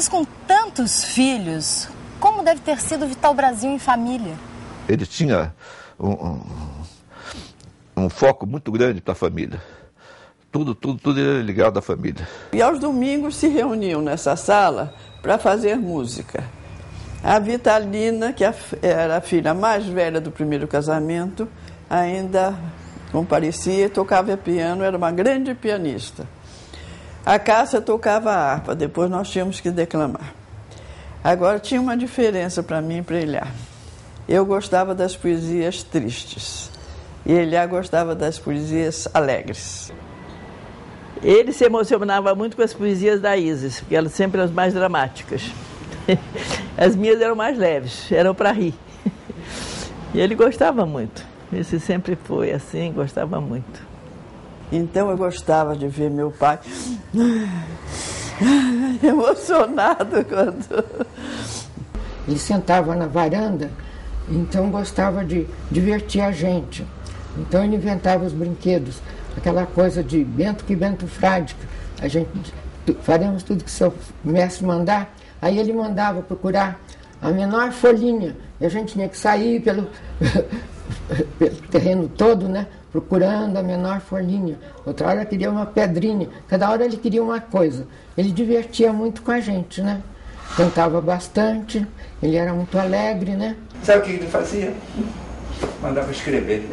Mas com tantos filhos, como deve ter sido Vital Brasil em família? Ele tinha um foco muito grande para a família. Tudo era ligado à família. E aos domingos se reuniam nessa sala para fazer música. A Vitalina, que era a filha mais velha do primeiro casamento, ainda comparecia, tocava piano, era uma grande pianista. A Cássia tocava harpa, depois nós tínhamos que declamar. Agora tinha uma diferença para mim e para Eliá. Eu gostava das poesias tristes e Eliá gostava das poesias alegres. Ele se emocionava muito com as poesias da Isis, porque elas sempre eram as mais dramáticas. As minhas eram mais leves, eram para rir. E ele gostava muito. Esse sempre foi assim, gostava muito. Então eu gostava de ver meu pai emocionado quando... Ele sentava na varanda, então gostava de divertir a gente. Então ele inventava os brinquedos, aquela coisa de Bento que Bento frade, a gente faremos tudo que seu mestre mandar. Aí ele mandava procurar a menor folhinha, e a gente tinha que sair pelo terreno todo, né, procurando a menor folhinha. Outra hora queria uma pedrinha, cada hora ele queria uma coisa. Ele divertia muito com a gente, né? Cantava bastante, ele era muito alegre, né? Sabe o que ele fazia? Mandava escrever.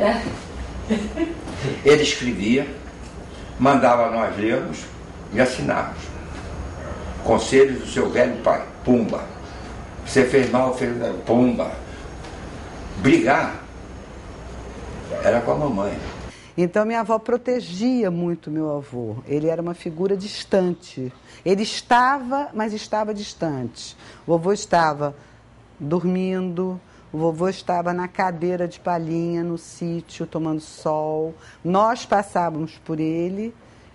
Ele escrevia, mandava nós lermos e assinarmos. Conselhos do seu velho pai, pumba. Você fez mal, fez pumba. Brigar era com a mamãe. Então minha avó protegia muito meu avô. Ele era uma figura distante. Ele estava, mas estava distante. O vovô estava dormindo, o vovô estava na cadeira de palhinha no sítio, tomando sol. Nós passávamos por ele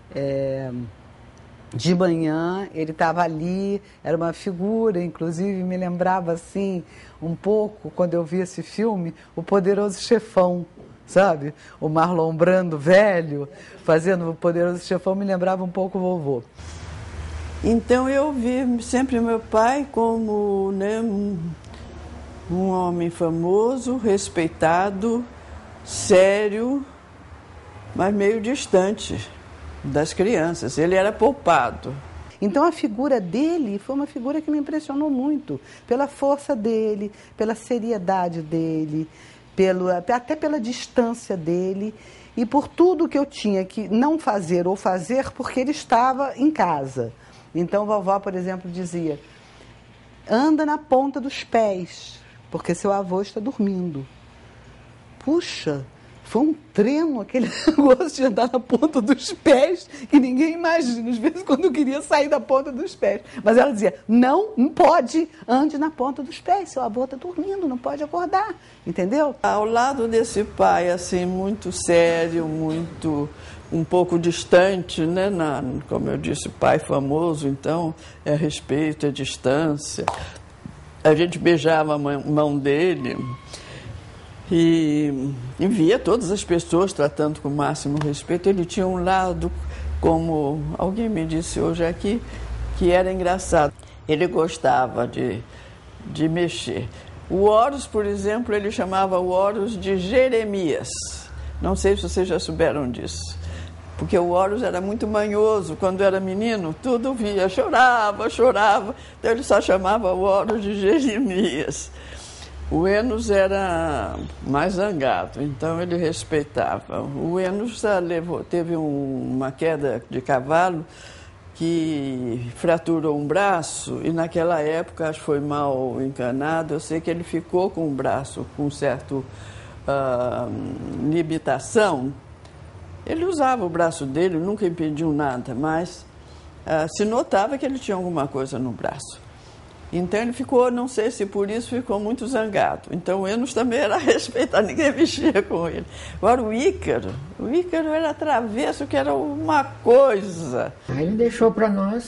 de manhã, ele estava ali, era uma figura, inclusive me lembrava assim, um pouco, quando eu vi esse filme, O Poderoso Chefão, sabe? O Marlon Brando velho, fazendo O Poderoso Chefão, me lembrava um pouco o vovô. Então eu vi sempre meu pai como, né, um homem famoso, respeitado, sério, mas meio distante das crianças. Ele era poupado. Então a figura dele foi uma figura que me impressionou muito, pela força dele, pela seriedade dele, até pela distância dele e por tudo que eu tinha que não fazer ou fazer porque ele estava em casa. Então a vovó, por exemplo, dizia, anda na ponta dos pés, porque seu avô está dormindo. Puxa, foi um treino aquele negócio de andar na ponta dos pés, que ninguém imagina, às vezes quando eu queria sair da ponta dos pés. Mas ela dizia, não pode, ande na ponta dos pés, seu avô está dormindo, não pode acordar, entendeu? Ao lado desse pai, assim, muito sério, um pouco distante, né? Como eu disse, pai famoso, então é respeito, é distância. A gente beijava a mão dele e via todas as pessoas tratando com o máximo respeito. Ele tinha um lado, como alguém me disse hoje aqui, que era engraçado. Ele gostava de mexer. O Horus, por exemplo, ele chamava o Horus de Jeremias. Não sei se vocês já souberam disso. Porque o Horus era muito manhoso. Quando era menino, tudo via, chorava. Então ele só chamava o Horus de Jeremias. O Enos era mais zangado, então ele respeitava. O Enos teve uma queda de cavalo que fraturou um braço e naquela época, acho que foi mal encanado, eu sei que ele ficou com o braço com certa limitação. Ele usava o braço dele, nunca impediu nada, mas se notava que ele tinha alguma coisa no braço. Então ele ficou, não sei se por isso, ficou muito zangado. Então o Enos também era respeitado, ninguém mexia com ele. Agora o Ícaro era travesso, que era uma coisa. Aí ele deixou para nós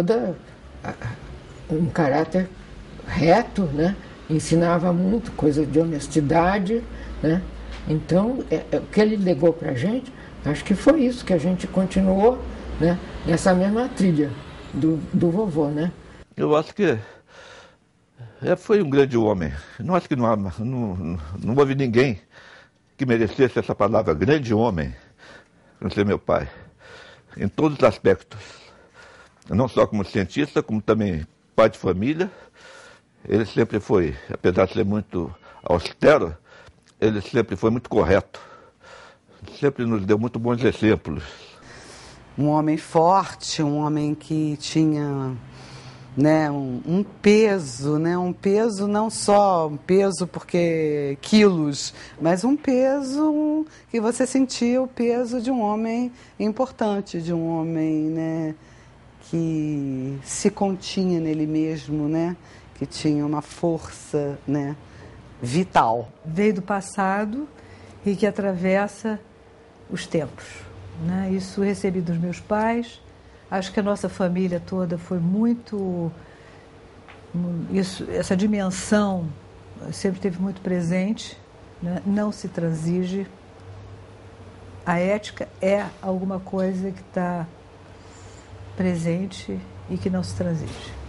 um caráter reto, né? Ensinava muito, coisa de honestidade, né? Então, o que ele legou para a gente, acho que foi isso, que a gente continuou, né, nessa mesma trilha do vovô, né? Eu acho que foi um grande homem. Não acho que não houve ninguém que merecesse essa palavra, grande homem, não ser meu pai, em todos os aspectos. Não só como cientista, como também pai de família. Ele sempre foi, apesar de ser muito austero, ele sempre foi muito correto. Sempre nos deu muito bons exemplos. Um homem forte, um homem que tinha, né, um peso, né, um peso não só um peso porque quilos, mas um peso que você sentia o peso de um homem importante, de um homem, né, que se continha nele mesmo, né, que tinha uma força, né, vital. Veio do passado e que atravessa os tempos, né? Isso recebi dos meus pais. Acho que a nossa família toda foi muito... essa dimensão sempre esteve muito presente, né? Não se transige. A ética é alguma coisa que está presente e que não se transige.